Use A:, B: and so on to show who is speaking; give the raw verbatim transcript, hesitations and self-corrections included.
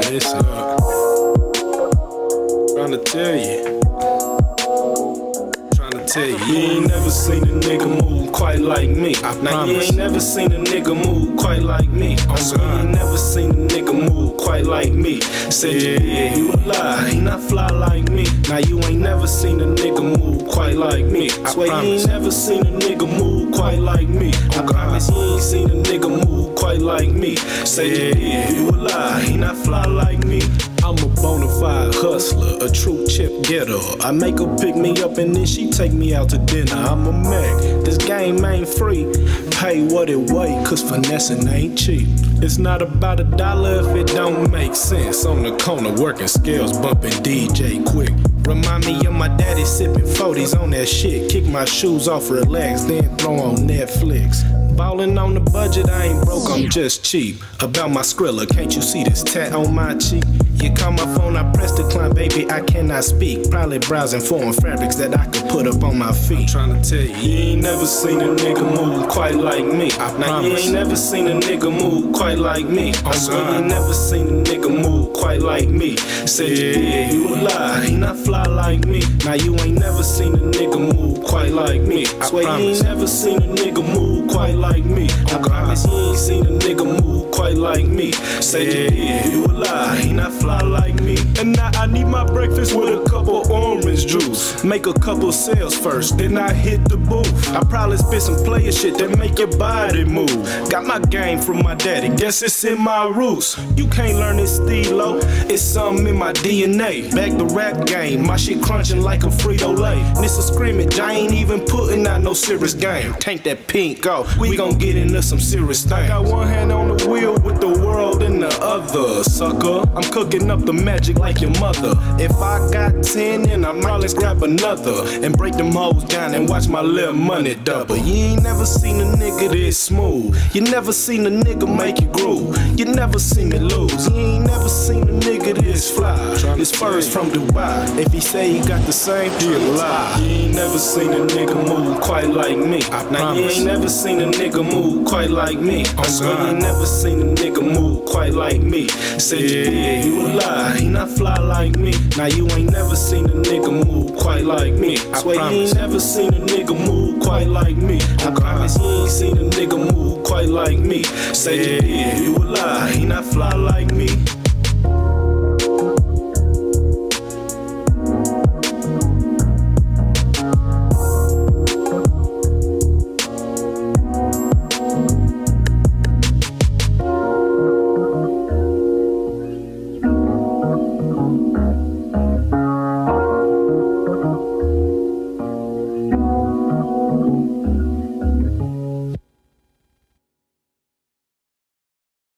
A: listen up. Trying to tell you. Trying to tell you. You ain't never seen a nigga move quite like me. I now promise. You ain't never seen a nigga move quite like me. Oh, so you ain't never seen a nigga move quite like me. Said yeah. You did, you a lie. He not fly like me. Now you ain't never seen a nigga move quite like me. I swear you ain't never seen a nigga move quite like me. I promise you ain't seen a nigga move quite like me. Say yeah. You did, you a lie. He not fly like me. I'm a bona fide hustler, a true chip getter. I make her pick me up and then she take me out to dinner. I'm a Mac, this game ain't free. Pay what it weigh, cause finessing ain't cheap. It's not about a dollar if it don't make sense. On the corner working scales, bumping D J quick. Remind me of my daddy sipping forties on that shit. Kick my shoes off, relax, then throw on Netflix. Ballin' on the budget, I ain't broke, I'm just cheap. About my Skrilla, can't you see this tat on my cheek? You call my phone, I press decline, baby, I cannot speak. Probably browsing foreign fabrics that I could put up on my feet. I'm trying to tell you, you ain't never seen a nigga move quite like me. I now promise. You ain't never seen a nigga move quite like me. Oh, so you ain't never seen a nigga move quite like me. Said yeah. You did, you a lie, he not fly like me. Now you ain't never seen a nigga move quite like me. I swear you ain't never seen a nigga move quite like me. I promise you ain't seen a nigga move quite like me. Say yeah. You did, you a lie, he not fly like me. And now I need my breakfast with a couple orange juice. Make a couple sales first, then I hit the booth. I probably spit some player shit that make your body move. Got my game from my daddy, guess it's in my roots. You can't learn this stilo, it's something in my D N A. Back the rap game, my shit crunching like a Frito-Lay. This a scrimmage, I ain't even putting out no serious game. Tank that pink off, we gon' get into some serious things. I got one hand on the wheel with the world in the other, sucker. I'm cooking up the magic like your mother. If I got ten, then I might just grab another and break them hoes down and watch my little money double. You ain't never seen a nigga this smooth. You never seen a nigga make you groove. You never seen me lose. You ain't never seen a nigga this fly. This first from Dubai. If he say he got the same, he'll lie. You ain't never seen a nigga move quite like me. I now you ain't never seen a nigga move quite like me. I swear you ain't never seen a nigga move quite like me. Said yeah. You did, you a lie, he not fly like me. Now you ain't never seen a nigga move quite like me. I swear you ain't never seen a nigga move quite like me. I promise you ain't seen a nigga move quite like me. Say yeah. You did, you a lie, he not fly like me.